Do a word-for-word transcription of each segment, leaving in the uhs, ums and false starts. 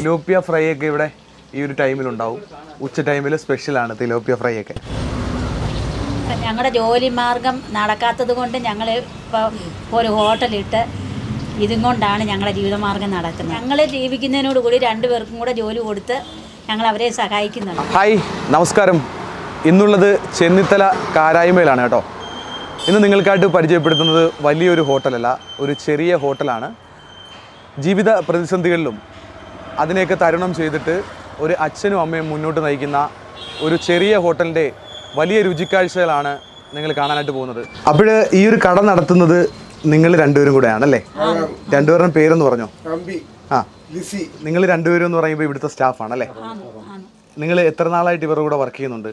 Tilapia fry ഒക്കെ ഇവിടെ ഈ ഒരു ടൈമിലുണ്ടാവും. ഉച്ച ടൈമിൽ സ്പെഷ്യലാണ് തിലോപ്പിയ ഫ്രൈ ഒക്കെ. ഞങ്ങളുടെ ജോലി മാർഗം നടക്കാത്തത് കൊണ്ട് ഞങ്ങൾ ഇപ്പോൾ ഒരു ഹോട്ടലിട്ട് ഇതും കൊണ്ടാണ് ഞങ്ങളുടെ ജീവിതമാർഗം നടക്കുന്നത്. ഞങ്ങൾ ജീവിക്കുന്നതിനോട് കൂടി രണ്ടു പേർക്കും കൂടെ ജോലി കൊടുത്ത് ഞങ്ങൾ അവരെ സഹായിക്കുന്നുണ്ട്. ഹായ്, നമസ്കാരം. ഇന്നുള്ളത് ചെന്നിത്തല കാരായ്മയിലാണ് കേട്ടോ. ഇന്ന് നിങ്ങൾക്കായിട്ട് പരിചയപ്പെടുത്തുന്നത് വലിയൊരു ഹോട്ടലല്ല, ഒരു ചെറിയ ഹോട്ടലാണ്. ജീവിത പ്രതിസന്ധികളിലും അതിനെയൊക്കെ തരണം ചെയ്തിട്ട് ഒരു അച്ഛനും അമ്മയും മുന്നോട്ട് നയിക്കുന്ന ഒരു ചെറിയ ഹോട്ടലിൻ്റെ വലിയ രുചിക്കാഴ്ചകളാണ് നിങ്ങൾ കാണാനായിട്ട് പോകുന്നത്. അപ്പോൾ ഈ ഒരു കട നടത്തുന്നത് നിങ്ങൾ രണ്ടുപേരും കൂടെയാണല്ലേ? രണ്ടുപേരുടെ പേരെന്ന് പറഞ്ഞോ? ആ, നിങ്ങൾ രണ്ടുപേരും എന്ന് പറയുമ്പോൾ ഇവിടുത്തെ സ്റ്റാഫാണല്ലേ? നിങ്ങൾ എത്ര നാളായിട്ട് ഇവരുടെ കൂടെ വർക്ക് ചെയ്യുന്നുണ്ട്?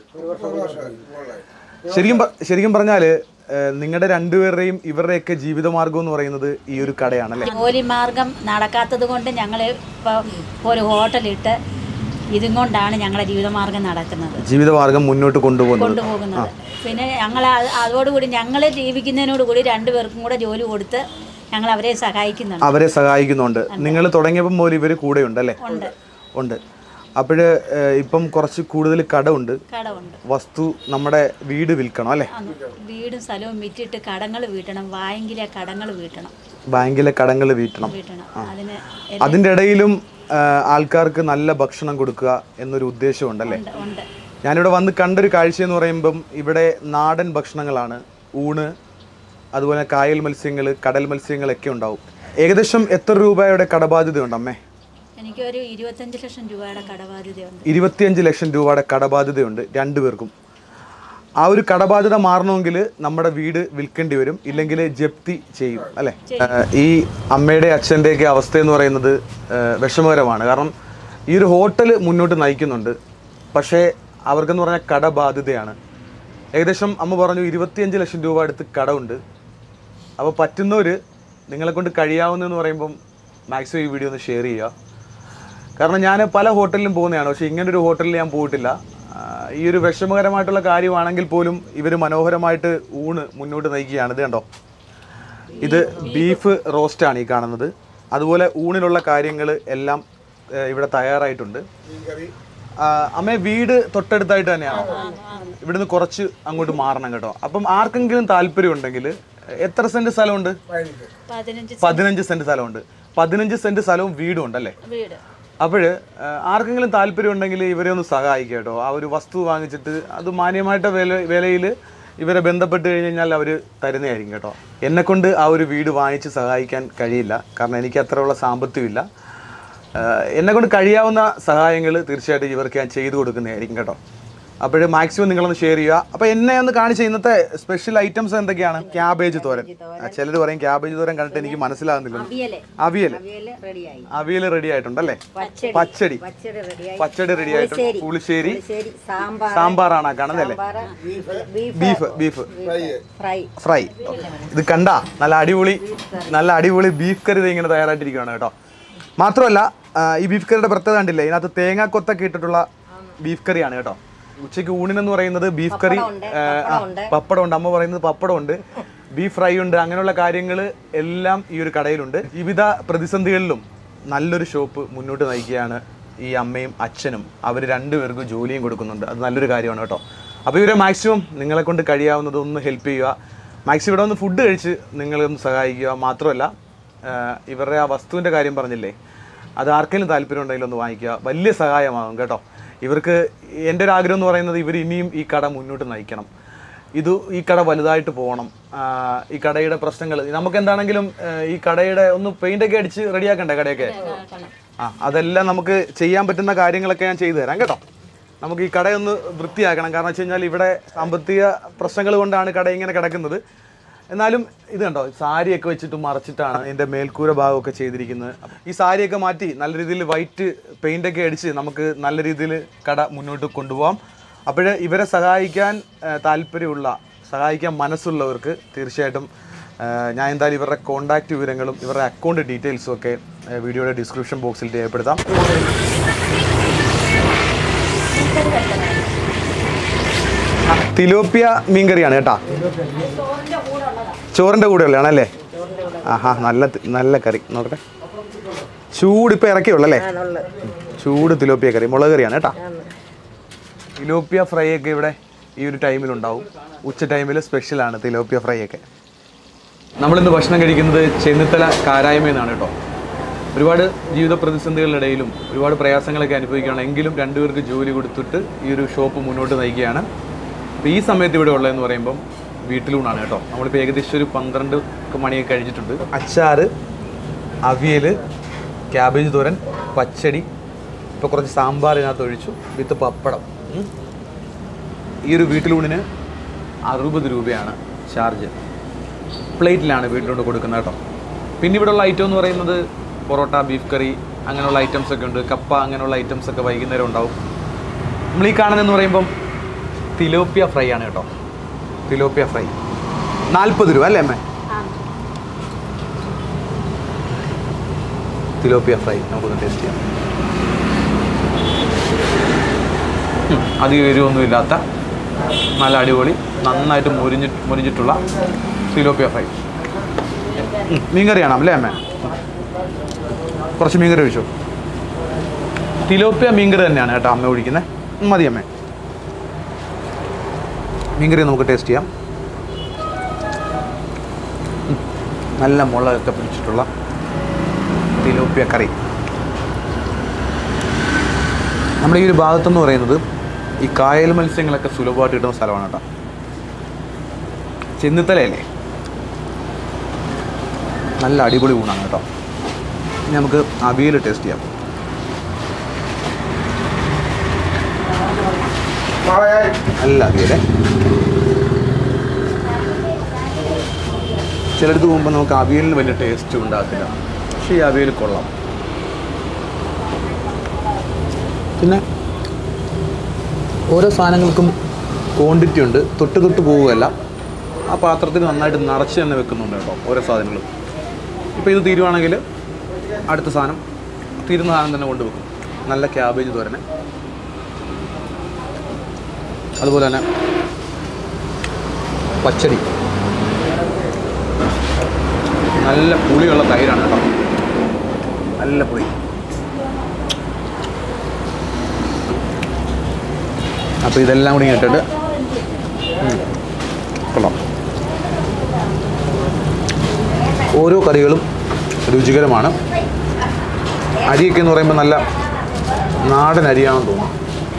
ശരിക്കും ശരിക്കും പറഞ്ഞാൽ നിങ്ങളുടെ രണ്ടുപേരുടെയും ഇവരുടെയൊക്കെ ജീവിതമാർഗം എന്ന് പറയുന്നത് ഈ ഒരു കടയാണല്ലേ? ജോലി മാർഗം നടക്കാത്തത് കൊണ്ട് ഞങ്ങൾ ഇപ്പോൾ ഒരു ഹോട്ടലിട്ട് ഇതും കൊണ്ടാണ് ഞങ്ങളുടെ ജീവിതമാർഗം നടക്കുന്നത്, ജീവിതമാർഗം മുന്നോട്ട് കൊണ്ടുപോകുന്നത് കൊണ്ടുപോകുന്നത് പിന്നെ ഞങ്ങൾ അതോടുകൂടി ഞങ്ങൾ ജീവിക്കുന്നതിനോട് കൂടി രണ്ടു പേർക്കും കൂടെ ജോലി കൊടുത്ത് ഞങ്ങൾ അവരെ സഹായിക്കുന്നുണ്ട് അവരെ സഹായിക്കുന്നുണ്ട് നിങ്ങൾ തുടങ്ങിയപ്പോൾ മുതൽ ഇവർ കൂടെ ഉണ്ടല്ലേ? ഉണ്ട് ഉണ്ട് അപ്പോഴ് ഇപ്പം കുറച്ച് കൂടുതൽ കടമുണ്ട്, വസ്തു നമ്മുടെ വീട് വിൽക്കണം അല്ലേ? വീടും സ്ഥലവും വിറ്റിട്ട് കടങ്ങൾ വീട്ടണം, ബാങ്കിലെ കടങ്ങൾ വീട്ടണം ബാങ്കിലെ കടങ്ങൾ വീട്ടണം അതിൻ്റെ ഇടയിലും ആൾക്കാർക്ക് നല്ല ഭക്ഷണം കൊടുക്കുക എന്നൊരു ഉദ്ദേശമുണ്ടല്ലേ? ഞാനിവിടെ വന്ന് കണ്ടൊരു കാഴ്ച എന്ന് പറയുമ്പം ഇവിടെ നാടൻ ഭക്ഷണങ്ങളാണ്, ഊണ്, അതുപോലെ കായൽ മത്സ്യങ്ങൾ, കടൽ മത്സ്യങ്ങളൊക്കെ ഉണ്ടാവും. ഏകദേശം എത്ര രൂപയുടെ കടബാധ്യതയുണ്ട് അമ്മേ? എനിക്കൊരു ഇരുപത്തഞ്ച് ലക്ഷം രൂപയുടെ കടബാധ്യതയുണ്ട്. ഇരുപത്തിയഞ്ച് ലക്ഷം രൂപയുടെ കടബാധ്യതയുണ്ട് രണ്ടുപേർക്കും. ആ ഒരു കടബാധ്യത മാറണമെങ്കിൽ നമ്മുടെ വീട് വിൽക്കേണ്ടി വരും, ഇല്ലെങ്കിൽ ജപ്തി ചെയ്യും അല്ലേ? ഈ അമ്മയുടെ അച്ഛൻ്റെയൊക്കെ അവസ്ഥ എന്ന് പറയുന്നത് വിഷമകരമാണ്. കാരണം ഈ ഒരു ഹോട്ടൽ മുന്നോട്ട് നയിക്കുന്നുണ്ട്, പക്ഷേ അവർക്കെന്ന് പറഞ്ഞാൽ കടബാധ്യതയാണ്. ഏകദേശം അമ്മ പറഞ്ഞു ഇരുപത്തിയഞ്ച് ലക്ഷം രൂപ അടുത്ത് കടമുണ്ട്. അപ്പോൾ പറ്റുന്നവർ നിങ്ങളെ കൊണ്ട് കഴിയാവുന്നതെന്ന് പറയുമ്പം മാക്സിമം ഈ വീഡിയോ ഒന്ന് ഷെയർ ചെയ്യുക. കാരണം ഞാൻ പല ഹോട്ടലിലും പോകുന്നതാണ്, പക്ഷേ ഇങ്ങനൊരു ഹോട്ടലിൽ ഞാൻ പോയിട്ടില്ല. ഈ ഒരു വിഷമകരമായിട്ടുള്ള കാര്യമാണെങ്കിൽ പോലും ഇവർ മനോഹരമായിട്ട് ഊണ് മുന്നോട്ട് നയിക്കുകയാണ്. ഇത് കണ്ടോ, ഇത് ബീഫ് റോസ്റ്റാണ് ഈ കാണുന്നത്. അതുപോലെ ഊണിലുള്ള കാര്യങ്ങൾ എല്ലാം ഇവിടെ തയ്യാറായിട്ടുണ്ട്. അമ്മേ, വീട് തൊട്ടടുത്തായിട്ട് തന്നെയാണോ? ഇവിടുന്ന് കുറച്ച് അങ്ങോട്ട് മാറണം കേട്ടോ. അപ്പം ആർക്കെങ്കിലും താല്പര്യം ഉണ്ടെങ്കിൽ എത്ര സെന്റ് സ്ഥലമുണ്ട്? പതിനഞ്ച് സെന്റ് സ്ഥലമുണ്ട്. പതിനഞ്ച് സെന്റ് സ്ഥലവും വീടും ഉണ്ടല്ലേ? അപ്പോൾ ആർക്കെങ്കിലും താല്പര്യം ഉണ്ടെങ്കിൽ ഇവരെ ഒന്ന് സഹായിക്കുക കേട്ടോ. ആ ഒരു വസ്തു വാങ്ങിച്ചിട്ട് അത് മാന്യമായിട്ട് വില വിലയിൽ ഇവരെ ബന്ധപ്പെട്ട് കഴിഞ്ഞ് കഴിഞ്ഞാൽ അവർ തരുന്നതായിരിക്കും കേട്ടോ. എന്നെക്കൊണ്ട് ആ ഒരു വീട് വാങ്ങിച്ച് സഹായിക്കാൻ കഴിയില്ല, കാരണം എനിക്ക് അത്രയുള്ള സാമ്പത്തികമില്ല. എന്നെക്കൊണ്ട് കഴിയാവുന്ന സഹായങ്ങൾ തീർച്ചയായിട്ടും ഇവർക്ക് ഞാൻ ചെയ്തു കൊടുക്കുന്നതായിരിക്കും കേട്ടോ. അപ്പോൾ മാക്സിമം നിങ്ങളൊന്ന് ഷെയർ ചെയ്യുക. അപ്പോൾ എന്നെ ഒന്ന് കാണിച്ച ഇന്നത്തെ സ്പെഷ്യൽ ഐറ്റംസ് എന്തൊക്കെയാണ്? ക്യാബേജ് തോരൻ. ചിലർ പറയും ക്യാബേജ് തോരൻ കണ്ടിട്ട് എനിക്ക് മനസ്സിലാകുന്നില്ല. അവിയൽ അവിയൽ റെഡി ആയിട്ടുണ്ടല്ലേ? പച്ചടി പച്ചടി റെഡി ആയിട്ടുണ്ട്. പുളിശ്ശേരി, സാമ്പാറാണ് കാണുന്നല്ലേ? Beef beef fry. ഇത് കണ്ട നല്ല അടിപൊളി നല്ല അടിപൊളി ബീഫ് കറി ഇങ്ങനെ തയ്യാറായിട്ടിരിക്കുകയാണ് കേട്ടോ. മാത്രമല്ല ഈ ബീഫ് കറിയുടെ പ്രത്യേകത കണ്ടില്ലേ, ഇതിനകത്ത് തേങ്ങാക്കൊത്തൊക്കെ ഇട്ടിട്ടുള്ള ബീഫ് കറിയാണ് കേട്ടോ. ഉച്ചയ്ക്ക് ഊണിനെന്ന് പറയുന്നത് ബീഫ് കറി, പപ്പടം ഉണ്ട്, അമ്മ പറയുന്നത് പപ്പടം ഉണ്ട്, ബീഫ് ഫ്രൈ ഉണ്ട്. അങ്ങനെയുള്ള കാര്യങ്ങൾ എല്ലാം ഈ ഒരു കടയിലുണ്ട്. വിവിധ പ്രതിസന്ധികളിലും നല്ലൊരു ഷോപ്പ് മുന്നോട്ട് നയിക്കുകയാണ് ഈ അമ്മയും അച്ഛനും. അവർ രണ്ടുപേർക്കും ജോലിയും കൊടുക്കുന്നുണ്ട്, അത് നല്ലൊരു കാര്യമാണ് കേട്ടോ. അപ്പോൾ ഇവരെ മാക്സിമം നിങ്ങളെ കൊണ്ട് കഴിയാവുന്നത് ഒന്ന് ഹെൽപ്പ് ചെയ്യുക. മാക്സിമം ഇവിടെ ഒന്ന് ഫുഡ് കഴിച്ച് നിങ്ങളൊന്ന് സഹായിക്കുക. മാത്രമല്ല ഇവരുടെ ആ വസ്തുവിൻ്റെ കാര്യം പറഞ്ഞില്ലേ, അത് ആർക്കെങ്കിലും താല്പര്യം ഉണ്ടെങ്കിൽ ഒന്ന് വാങ്ങിക്കുക, വലിയ സഹായമാകും കേട്ടോ. ഇവർക്ക് എൻ്റെ ഒരു ആഗ്രഹം എന്ന് പറയുന്നത് ഇവർ ഇനിയും ഈ കട മുന്നോട്ട് നയിക്കണം, ഇത് ഈ കട വലുതായിട്ട് പോകണം. ഈ കടയുടെ പ്രശ്നങ്ങൾ നമുക്ക് എന്താണെങ്കിലും ഈ കടയുടെ ഒന്ന് പെയിൻ്റൊക്കെ അടിച്ച് റെഡിയാക്കണ്ടേ കടയൊക്കെ? ആ, അതെല്ലാം നമുക്ക് ചെയ്യാൻ പറ്റുന്ന കാര്യങ്ങളൊക്കെ ഞാൻ ചെയ്തു തരാം കേട്ടോ. നമുക്ക് ഈ കടയൊന്ന് വൃത്തിയാക്കണം, കാരണം വെച്ച് കഴിഞ്ഞാൽ ഇവിടെ സാമ്പത്തിക പ്രശ്നങ്ങൾ കൊണ്ടാണ് കട ഇങ്ങനെ കിടക്കുന്നത്. എന്നാലും ഇത് കണ്ടോ, സാരിയൊക്കെ വെച്ചിട്ട് മറച്ചിട്ടാണ് ഇതിൻ്റെ മേൽക്കൂര ഭാഗമൊക്കെ ചെയ്തിരിക്കുന്നത്. ഈ സാരിയൊക്കെ മാറ്റി നല്ല രീതിയിൽ വൈറ്റ് പെയിൻ്റൊക്കെ അടിച്ച് നമുക്ക് നല്ല രീതിയിൽ കട മുന്നോട്ട് കൊണ്ടുപോകാം. അപ്പോൾ ഇവരെ സഹായിക്കാൻ താല്പര്യമുള്ള, സഹായിക്കാൻ മനസ്സുള്ളവർക്ക് തീർച്ചയായിട്ടും ഞാൻ എന്തായാലും ഇവരുടെ കോൺടാക്റ്റ് വിവരങ്ങളും ഇവരുടെ അക്കൗണ്ട് ഡീറ്റെയിൽസും ഒക്കെ വീഡിയോയുടെ ഡിസ്ക്രിപ്ഷൻ ബോക്സിൽ രേഖപ്പെടുത്താം. തിലോപ്പിയ മീൻകറിയാണ് കേട്ടോ, ചോറിൻ്റെ കൂടെ ഉള്ളതാണല്ലേ? ആഹാ, നല്ല നല്ല കറി. നോക്കട്ടെ, ചൂട് ഇപ്പം ഇറക്കിയുള്ളല്ലേ? ചൂട് തിലോപ്പിയ കറി, മുളക് കറിയാണ് കേട്ടോ. തിലോപ്പിയ ഫ്രൈ ഒക്കെ ഇവിടെ ഈ ഒരു ടൈമിലുണ്ടാവും. ഉച്ച ടൈമിൽ സ്പെഷ്യലാണ് തിലോപ്പിയ ഫ്രൈ ഒക്കെ. നമ്മളിന്ന് ഭക്ഷണം കഴിക്കുന്നത് ചെന്നിത്തല കാരായ്മയിൽ നിന്നാണ് കേട്ടോ. ഒരുപാട് ജീവിത പ്രതിസന്ധികളുടെയിലും ഒരുപാട് പ്രയാസങ്ങളൊക്കെ അനുഭവിക്കുകയാണ്. എങ്കിലും രണ്ടുപേർക്ക് ജോലി കൊടുത്തിട്ട് ഈ ഒരു ഷോപ്പ് മുന്നോട്ട് നയിക്കുകയാണ്. അപ്പോൾ ഈ സമയത്ത് ഇവിടെ ഉള്ളതെന്ന് പറയുമ്പം വീട്ടിലൂണാണ് കേട്ടോ. നമ്മളിപ്പോൾ ഏകദേശം ഒരു പന്ത്രണ്ട് മണിയൊക്കെ കഴിഞ്ഞിട്ടുണ്ട്. അച്ചാറ്, അവിയൽ, ക്യാബേജ് തോരൻ, പച്ചടി, ഇപ്പോൾ കുറച്ച് സാമ്പാറിനകത്ത് ഒഴിച്ചു വിത്ത് പപ്പടം. ഈ ഒരു വീട്ടിലൂണിന് അറുപത് രൂപയാണ് ചാർജ്. പ്ലേറ്റിലാണ് വീട്ടിലോട്ട് കൊടുക്കുന്നത് കേട്ടോ. പിന്നെ ഇവിടെയുള്ള ഐറ്റം എന്ന് പറയുന്നത് പൊറോട്ട, ബീഫ് കറി അങ്ങനെയുള്ള ഐറ്റംസൊക്കെ ഉണ്ട്. കപ്പ അങ്ങനെയുള്ള ഐറ്റംസൊക്കെ വൈകുന്നേരം ഉണ്ടാവും. നമ്മൾ ഈ കാണുന്നതെന്ന് പറയുമ്പം തിലോപ്പിയ ഫ്രൈ ആണ് കേട്ടോ. തിലോപ്പിയ ഫ്രൈ നാൽപ്പത് രൂപ അല്ലേ അമ്മേ? തിലോപ്പിയ ഫ്രൈ നമുക്കൊന്ന് ടേസ്റ്റ് ചെയ്യാം. അധികം എരിവൊന്നും ഇല്ലാത്ത നല്ല അടിപൊളി നന്നായിട്ട് മുരിഞ്ഞി മുരിഞ്ഞിട്ടുള്ള തിലോപ്പിയ ഫ്രൈ. മീൻകറിയാണ് അല്ലേ അമ്മേ? കുറച്ച് മീൻകറി ഒഴിച്ചു. തിലോപ്പിയ മീൻകറി തന്നെയാണ് കേട്ടോ അമ്മ ഒഴിക്കുന്നത്. മതി അമ്മേ. മീൻകറി നമുക്ക് ടേസ്റ്റ് ചെയ്യാം. നല്ല മുളകൊക്കെ പിടിച്ചിട്ടുള്ള തിലോപ്പിയ കറി. നമ്മുടെ ഈ ഒരു ഭാഗത്തെന്ന് പറയുന്നത് ഈ കായൽ മത്സ്യങ്ങളൊക്കെ സുലഭമായിട്ട് കിട്ടുന്ന സ്ഥലമാണ് കേട്ടോ. ചെന്നിത്തലയല്ലേ, നല്ല അടിപൊളി ഊണാണ് കേട്ടോ. ഇനി നമുക്ക് അവിയൽ ടേസ്റ്റ് ചെയ്യാം. നല്ല അവിയൽ. ചിലടത്ത് പോകുമ്പോൾ നമുക്ക് അവിയലിന് വലിയ ടേസ്റ്റ് ഉണ്ടാക്കില്ല, പക്ഷേ ഈ അവിയൽ കൊള്ളാം. പിന്നെ ഓരോ സാധനങ്ങൾക്കും ക്വാണ്ടിറ്റി ഉണ്ട്. തൊട്ട് തൊട്ട് പോവുകയല്ല, ആ പാത്രത്തിൽ നന്നായിട്ട് നിറച്ച് തന്നെ വെക്കുന്നുണ്ട് കേട്ടോ ഓരോ സാധനങ്ങളും. ഇപ്പോൾ ഇത് തീരുവാണെങ്കിൽ അടുത്ത സാധനം തീരുന്ന സാധനം തന്നെ കൊണ്ടുവെക്കും. നല്ല ക്യാബേജ് തോരന്, അതുപോലെ തന്നെ പച്ചടി, നല്ല പുളിയുള്ള തൈരാണ് കേട്ടോ. നല്ല പുളി. അപ്പോൾ ഇതെല്ലാം കൂടി ഇട്ടിട്ട് കൊള്ളാം. ഓരോ കറികളും രുചികരമാണ്. അരിയൊക്കെ എന്ന് പറയുമ്പോൾ നല്ല നാടൻ അരിയാണെന്ന് തോന്നുന്നു.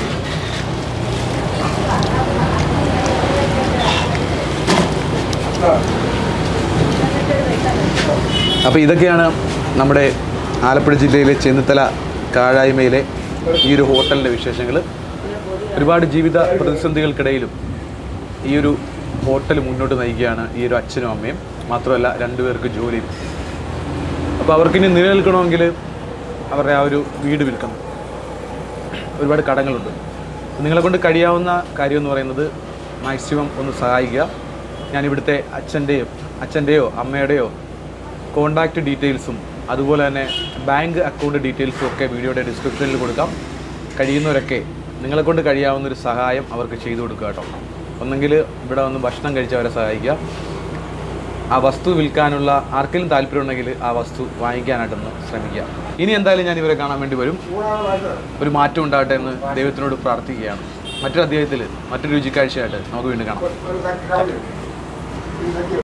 അപ്പോൾ ഇതൊക്കെയാണ് നമ്മുടെ ആലപ്പുഴ ജില്ലയിലെ ചെന്നിത്തല കാരായ്മയിലെ ഈ ഒരു ഹോട്ടലിൻ്റെ വിശേഷങ്ങൾ. ഒരുപാട് ജീവിത പ്രതിസന്ധികൾക്കിടയിലും ഈ ഒരു ഹോട്ടൽ മുന്നോട്ട് നയിക്കുകയാണ് ഈ ഒരു അച്ഛനും അമ്മയും. മാത്രമല്ല രണ്ടുപേർക്ക് ജോലിയും. അപ്പോൾ അവർക്കിനി നിലനിൽക്കണമെങ്കിൽ അവരുടെ ആ ഒരു വീട് വിൽക്കണം. ഒരുപാട് കടങ്ങളുണ്ട്. നിങ്ങളെക്കൊണ്ട് കഴിയാവുന്ന കാര്യമെന്ന് പറയുന്നത് മാക്സിമം ഒന്ന് സഹായിക്കുക. ഞാനിവിടുത്തെ അച്ഛൻ്റെയോ അച്ഛൻ്റെയോ അമ്മയുടെയോ കോൺടാക്റ്റ് ഡീറ്റെയിൽസും അതുപോലെ തന്നെ ബാങ്ക് അക്കൗണ്ട് ഡീറ്റെയിൽസും ഒക്കെ വീഡിയോയുടെ ഡിസ്ക്രിപ്ഷനിൽ കൊടുക്കാം. കഴിയുന്നവരൊക്കെ നിങ്ങളെക്കൊണ്ട് കഴിയാവുന്നൊരു സഹായം അവർക്ക് ചെയ്തു കൊടുക്കുക കേട്ടോ. ഒന്നെങ്കിൽ ഇവിടെ വന്ന് ഭക്ഷണം കഴിച്ചവരെ സഹായിക്കുക. ആ വസ്തു വിൽക്കാനുള്ള ആർക്കെങ്കിലും താല്പര്യമുണ്ടെങ്കിൽ ആ വസ്തു വാങ്ങിക്കാനായിട്ടൊന്ന് ശ്രമിക്കുക. ഇനി എന്തായാലും ഞാൻ ഇവരെ കാണാൻ വേണ്ടി വരും. ഒരു മാറ്റം ഉണ്ടാകട്ടെ എന്ന് ദൈവത്തിനോട് പ്രാർത്ഥിക്കുകയാണ്. മറ്റൊരു അധ്യായത്തിൽ മറ്റൊരു രുചിക്കാഴ്ചയായിട്ട് നമുക്ക് വീണ്ടും കാണാം.